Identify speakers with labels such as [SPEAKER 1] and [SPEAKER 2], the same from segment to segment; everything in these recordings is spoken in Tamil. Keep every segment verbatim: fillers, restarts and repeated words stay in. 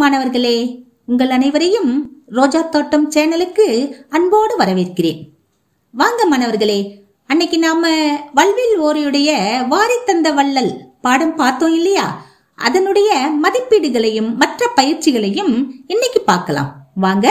[SPEAKER 1] மாணவர்களே, உங்கள் அனைவரையும் ரோஜா தோட்டம் சேனலுக்கு அன்போடு வரவேற்கிறேன். வாங்க மாணவர்களே, அன்னைக்கு நாம வல்வில் ஓரியுடைய வாரி தந்த வள்ளல் பாடம் பார்த்தோம் இல்லையா? அதனுடைய மதிப்பீடுகளையும் மற்ற பயிற்சிகளையும் இன்னைக்கு பார்க்கலாம். வாங்க.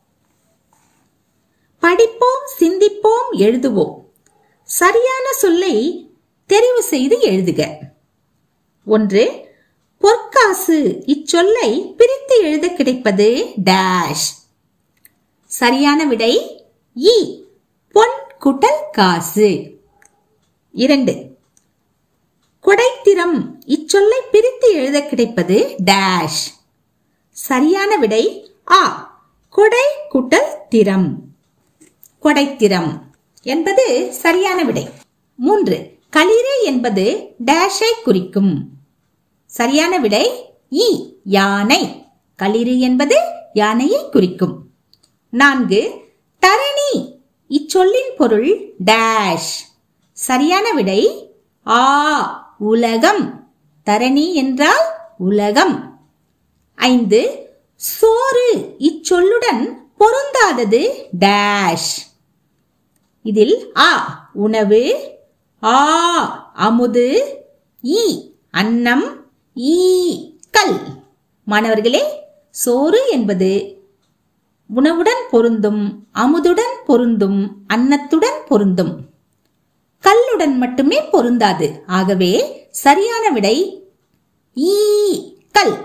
[SPEAKER 1] படிப்போம், சிந்திப்போம், எழுதுவோம். சரியான சொல்லை தெரிவு செய்து எழுதுக. ஒன்று, பொற்காசு. இச்சொல்லை பிரித்து எழுத கிடைப்பது டேஷ். சரியான விடை இ, பொன் கூட்டல் காசு. இரண்டு, கொடைத்திறம். இச்சொல்லை பிரித்து எழுத கிடைப்பது டேஷ். சரியான விடை ஆ, கொடை கூட்டல் திறம். கொடைத்திறம் என்பது சரியான விடை. மூன்று, களிறு என்பது டேஷை குறிக்கும். சரியான விடை இ, யானை. களிறு என்பது யானையை குறிக்கும். நான்கு, தரணி. இச்சொல்லின் பொருள் டேஷ். சரியான விடை ஆ, உலகம். தரணி என்றால் உலகம். ஐந்து, சோறு. இச்சொல்லுடன் பொருந்தாதது டேஷ். இதில் ஆ, உணவு, ஆ, அமுது, ஈ, அன்னம், ஈ, கல். மாணவர்களே, சோறு என்பது உணவுடன் பொருந்தும், அமுதுடன் பொருந்தும், அன்னத்துடன் பொருந்தும், கல்லுடன் மட்டுமே பொருந்தாது. ஆகவே சரியான விடை ஈ, கல்.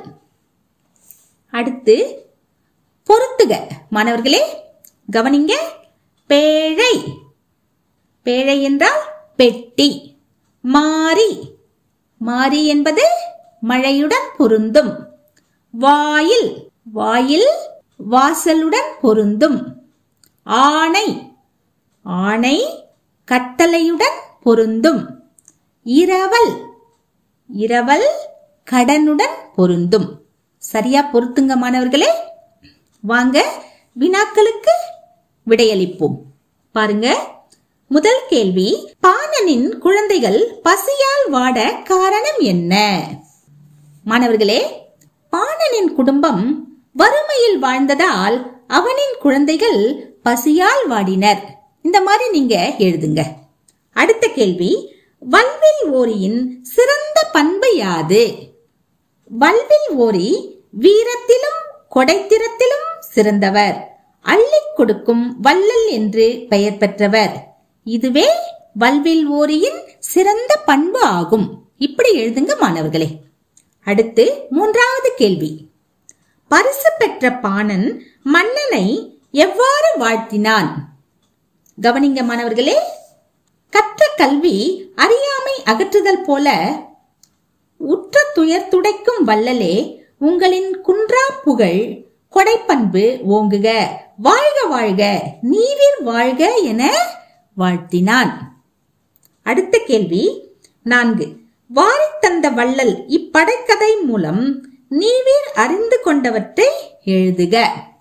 [SPEAKER 1] அடுத்து பொருத்துக. மாணவர்களே கவனிங்க. பேழை. பேழை என்றால் பெட்டி. மாரி. மாரி என்பது மழையுடன் பொருந்தும். வாயில். வாயில் வாசலுடன் பொருந்தும். ஆணை. ஆணை கட்டளையுடன் பொருந்தும். இரவல். இரவல் கடனுடன் பொருந்தும். சரியா பொருத்துங்க மாணவர்களே. வாங்க வினாக்களுக்கு விடையளிப்போம். பாருங்க. முதல் கேள்வி, பாணனின் குழந்தைகள் பசியால் வாட காரணம் என்ன? மாணவர்களே, பாணனின் குடும்பம் வறுமையில் வாழ்ந்ததால் அவனின் குழந்தைகள் பசியால் வாடினர். இந்த மாதிரி நீங்க எழுதுங்க. அடுத்த கேள்வி, வல்வில் ஓரியின் சிறந்த பண்பு யாது? வல்வில் ஓரி வீரத்திலும் கொடைத்திறத்திலும் சிறந்தவர். அள்ளி கொடுக்கும் வள்ளல் என்று பெயர் பெற்றவர். இதுவே வல்வில் ஓரியின் சிறந்த பண்பு ஆகும். இப்படி எழுதுங்க மாணவர்களே. அடுத்து மூன்றாவது கேள்வி, பரிசு பெற்ற பாணன் மன்னனை எவ்வாறு வாழ்த்தினான்? கவனிங்க மாணவர்களே. கற்ற கல்வி அறியாமை அகற்றுதல் போல உற்ற துயர் துடைக்கும் வள்ளலே, உங்களின் குன்றா புகழ் கொடைப்பண்பு ஓங்குக, வாழ்க வாழ்க, நீவிர் வாழ்க என வாழ்த்தினான். அடுத்த கேள்வி நான்கு, வாரி தந்த வள்ளல் இப்படைக்கதை மூலம் நீவிர் அறிந்து கொண்டவற்றை எழுதுக.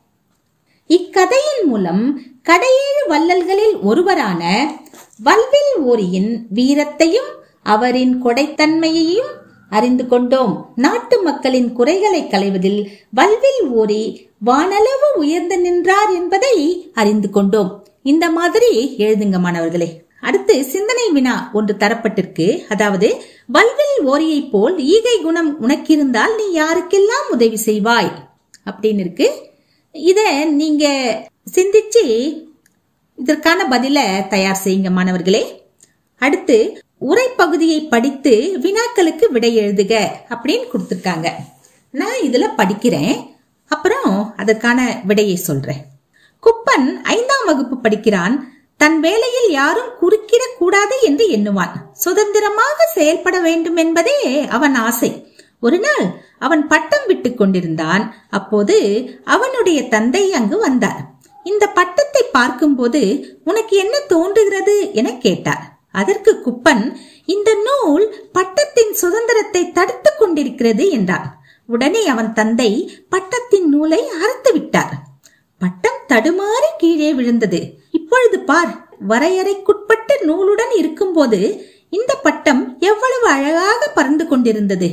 [SPEAKER 1] இக்கதையின் மூலம் கடையேழு வள்ளல்களில் ஒருவரான வல்வில் ஓரியின் வீரத்தையும் அவரின் கொடைத்தன்மையையும் அறிந்து கொண்டோம். நாட்டு மக்களின் குறைகளை களைவதில் வல்வில் ஓரி வானளவு உயர்ந்து நின்றார் என்பதை அறிந்து கொண்டோம். இந்த மாதிரி எழுதுங்க மாணவர்களே. அடுத்து சிந்தனை வினா ஒன்று தரப்பட்டிருக்கு. அதாவது, வல்வில் ஓரியை போல் ஈகை குணம் உனக்கிருந்தால் நீ யாருக்கெல்லாம் உதவி செய்வாய் அப்படின்னு இருக்கு. இத நீங்க சிந்திச்சு இதற்கான பதில தயார் செய்யுங்க மாணவர்களே. அடுத்து உரைப்பகுதியை படித்து வினாக்களுக்கு விடை எழுதுக அப்படின்னு கொடுத்திருக்காங்க. நான் இதுல படிக்கிறேன், அப்புறம் அதற்கான விடையை சொல்றேன். குப்பன் ஐந்தாம் வகுப்பு படிக்கிறான். தன் வேலையில் யாரும் குறுக்கிட கூடாது என்று எண்ணுவான். சுதந்திரமாக செயல்பட வேண்டும் என்பதே அவன் ஆசை. ஒரு நாள் அவன் பட்டம் விட்டு கொண்டிருந்தான். அப்போது அவனுடைய தந்தை அங்கு வந்தார். இந்த பட்டத்தை பார்க்கும்போது உனக்கு என்ன தோன்றுகிறது என கேட்டார். அதற்கு குப்பன், இந்த நூல் பட்டத்தின் சுதந்திரத்தை தடுத்து கொண்டிருக்கிறது என்றான். உடனே அவன் தந்தை பட்டத்தின் நூலை அறுத்து விட்டார். பட்டம் தடுமாறி கீழே விழுந்தது. இப்பொழுது பார், வரையறைக்குட்பட்ட நூலுடன் இருக்கும்போது இந்த பட்டம் எவ்வளவு அழகாக பறந்து கொண்டிருந்தது.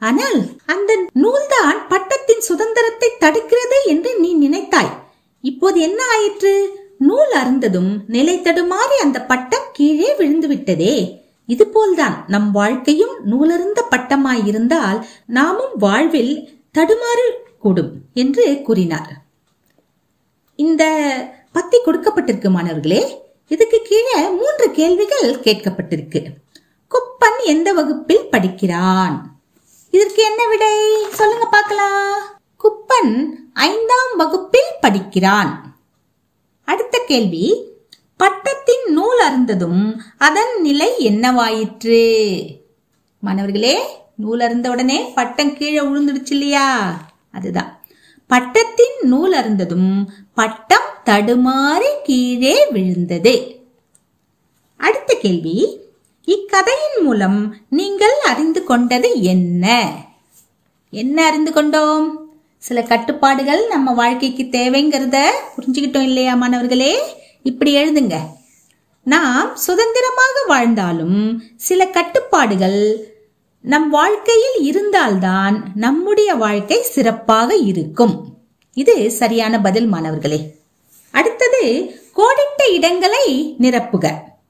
[SPEAKER 1] ஆனால் அந்த நூல்தான் பட்டத்தின் சுதந்திரத்தை தடுக்கிறது என்று நீ நினைத்தாய். இப்போது என்ன ஆயிற்று? நூல் அருந்ததும் நிலை தடுமாறி அந்த பட்டம் கீழே விழுந்து விட்டதே. இதுபோல்தான் நம் வாழ்க்கையும் நூலருந்த பட்டமாயிருந்தால் நாமும் வாழ்வில் தடுமாறு கூடும் என்று கூறினார். இந்த பத்தி கொடுக்கப்பட்டிருக்கு மாணவர்களே. இதுக்கு கீழே மூன்று கேள்விகள் கேட்கப்பட்டிருக்கு. குப்பன் எந்த வகுப்பில் படிக்கிறான்? இதற்கு என்ன விடை சொல்லுங்க பார்க்கலாம். குப்பன் ஐந்தாம் வகுப்பில் படிக்கிறான். அடுத்த கேள்வி, பட்டத்தின் நூல் அருந்ததும் அதன் நிலை என்னவாயிற்று? மாணவர்களே, நூல் அருந்த உடனே பட்டம் கீழே விழுந்துடுச்சு இல்லையா? அதுதான் பட்டத்தின் நூல் அருந்ததும் பட்டம் தடுமாறி கீழே விழுந்தது. அடுத்த கேள்வி, இக்கதையின் மூலம் நீங்கள் அறிந்து கொண்டது என்ன? என்ன அறிந்து கொண்டோம்? சில கட்டுப்பாடுகள் நம்ம வாழ்க்கைக்கு தேவைங்கிறத புரிஞ்சுக்கிட்டோம் இல்லையா மாணவர்களே? இப்படி எழுதுங்க. நாம் சுதந்திரமாக வாழ்ந்தாலும் சில கட்டுப்பாடுகள் நம் வாழ்க்கையில் இருந்தால்தான் நம்முடைய வாழ்க்கை சிறப்பாக இருக்கும். இது சரியான பதில் மாணவர்களே. அடுத்தது, கோடிட்ட இடங்களை நிரப்புக.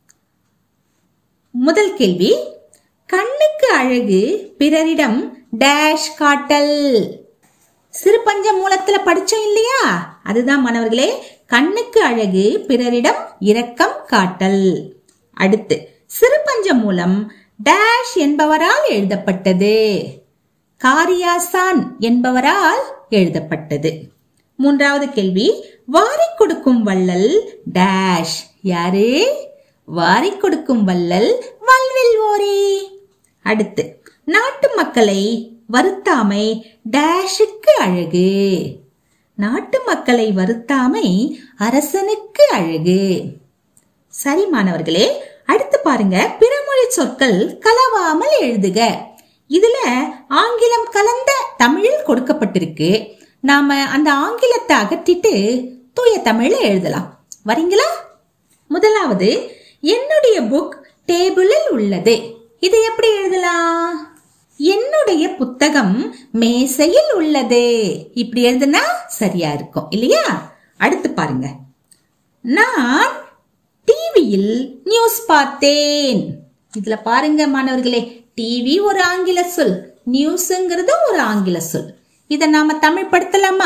[SPEAKER 1] முதல் கேள்வி, கண்ணுக்கு அழகு பிறரிடம் டேஷ் காட்டல். சிறு பஞ்ச மூலத்துல படிச்சோம் இல்லையா? அதுதான் மாணவர்களே, கண்ணுக்கு அழகு பிறரிடம் இரக்கம் காட்டல். அடுத்து, சிறு பஞ்ச மூலம் டேஷ் என்பவரால் எழுதப்பட்டது. காரியாசான் என்பவரால் எழுதப்பட்டது. மூன்றாவது கேள்வி, வாரி கொடுக்கும் வள்ளல் டேஷ். யாரு? வாரி கொடுக்கும் வள்ளல் வல்வில் ஓரி. அடுத்து, நாட்டு மக்களை வருத்தாமை டேஷுக்கு அழகு. நாட்டு மக்களை வருத்தாமை அரசனுக்கு அழகு. சரி மாணவர்களே, அடுத்து பாருங்க, பிறமொழி சொற்கள் கலவாமல் எழுதுக. இதுல ஆங்கிலம் கலந்த தமிழில் கொடுக்கப்பட்டிருக்கு. நாம அந்த ஆங்கிலத்தை அகற்றிட்டு தூய தமிழ்ல எழுதலாம். வரீங்களா? முதலாவது, என்னுடைய புக் டேபிளில் உள்ளது. இதை எப்படி எழுதலாம்? என்னுடைய புத்தகம் மேசையில் உள்ளது. இப்படி எழுதுனா சரியா இருக்கும் இல்லையா? அடுத்து பாருங்க, நான் டிவியில் நியூஸ் பார்த்தேன். இதுல பாருங்க மாணவர்களே, டிவி ஒரு ஆங்கில சொல், நியூஸ்ங்கிறது ஒரு ஆங்கில சொல். இத நாம தமிழ் படுத்தலாமா?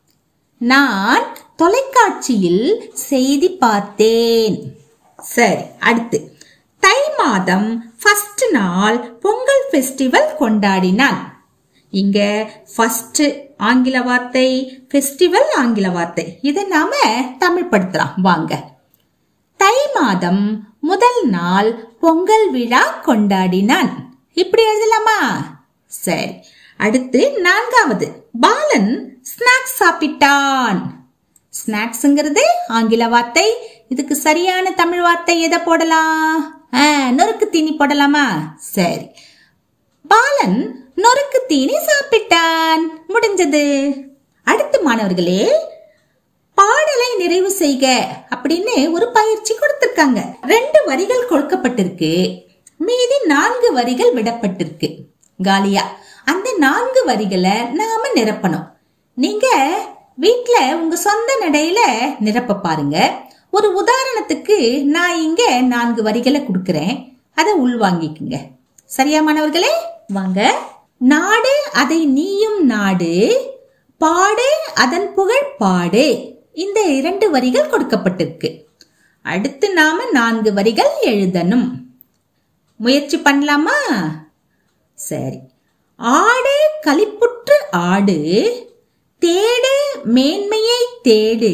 [SPEAKER 1] நான் தொலைக்காட்சியில் செய்தி பார்த்தேன். சரி, அடுத்து, தை மாதம் ஃபர்ஸ்ட் நாள் பொங்கல் ஃபெஸ்டிவல் கொண்டாடினான். இங்க ஃபர்ஸ்ட் ஆங்கில வார்த்தை, ஃபெஸ்டிவல் ஆங்கில வார்த்தை. இதை நாம தமிழ் படுத்தலாம் வாங்க. தை மாதம் முதல் நாள் பொங்கல் விழா கொண்டாடினான். இப்படி எழுதலாமா? சரி, அடுத்து நான்காவது, பாலன் ஸ்நாக்ஸ் சாப்பிட்டான். ஸ்நாக்ஸ்ங்கிறது ஆங்கில வார்த்தை. இதுக்கு சரியான தமிழ் வார்த்தை எதை போடலாம்? நொறுக்கு தீனி போடலாமா? சரி, பாலன் நொறுக்கு தீனி சாப்பிட்டான். முடிஞ்சது. அடுத்து மாணவர்களே, பாடலை நிறைவு செய்க அப்படின்னு ஒரு பயிற்சி கொடுத்திருக்காங்க. ரெண்டு வரிகள் கொடுக்கப்பட்டிருக்கு, மீதி நான்கு வரிகள் விடப்பட்டிருக்கு காலியா. அந்த நான்கு வரிகளை நாம நிரப்பணும். நீங்க வீட்டுல உங்க சொந்த நடையில நிரப்ப பாருங்க. ஒரு உதாரணத்துக்கு நான் இங்க நான்கு வரிகளை கொடுக்கிறேன், அதை உள்வாங்கிக்குங்க. சரியா மாணவர்களே? வாங்க. நாடு அதை நீயும் நாடு, பாடு அதன் புகழ் பாடு. இந்த இரண்டு வரிகள் கொடுக்கப்பட்டிருக்கு. அடுத்து நாம நான்கு வரிகள் எழுதணும். முயற்சி பண்ணலாமா? சரி. ஆடு களிப்புற்று ஆடு, தேடு மேன்மையை தேடு,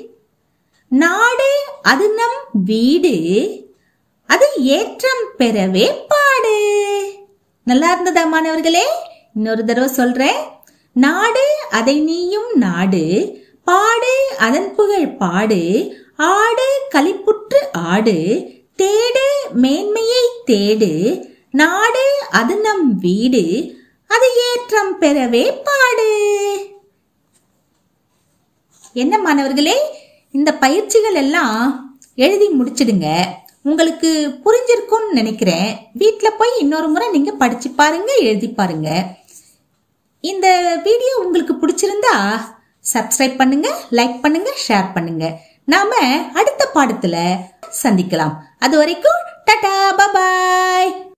[SPEAKER 1] நாடு அது நம் வீடு, அது ஏற்றம் பெறவே பாடு. நல்லா இருந்ததா மாணவர்களே? இன்னொரு தடவை சொல்றேன். நாடு அதை நீயும் நாடு, பாடு அதன் புகழ் பாடு, ஆடு களிப்புற்று ஆடு, தேடு மேன்மையை தேடு, நாடு அது நம் வீடு, அது ஏற்றம் பெறவே பாடு. என்ன மாணவர்களே, இந்த பயிற்சிகள் எல்லாம் எழுதி முடிச்சிடுங்க. உங்களுக்கு புரிஞ்சிருக்கும்னு நினைக்கிறேன். வீட்டுல போய் இன்னொரு முறை நீங்க படிச்சு பாருங்க, எழுதி பாருங்க. இந்த வீடியோ உங்களுக்கு பிடிச்சிருந்தா சப்ஸ்கிரைப் பண்ணுங்க, லைக் பண்ணுங்க, ஷேர் பண்ணுங்க. நாம அடுத்த பாடத்துல சந்திக்கலாம். அது வரைக்கும் டாடா, பாய்.